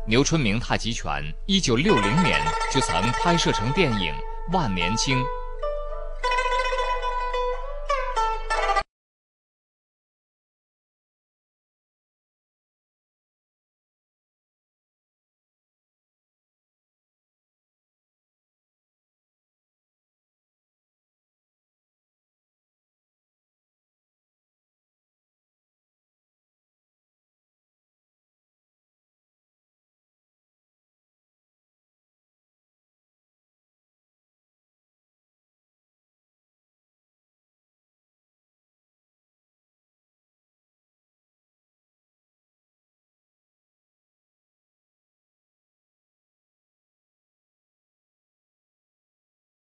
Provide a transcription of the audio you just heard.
牛春明太极拳1960年就曾拍摄成电影《万年青》。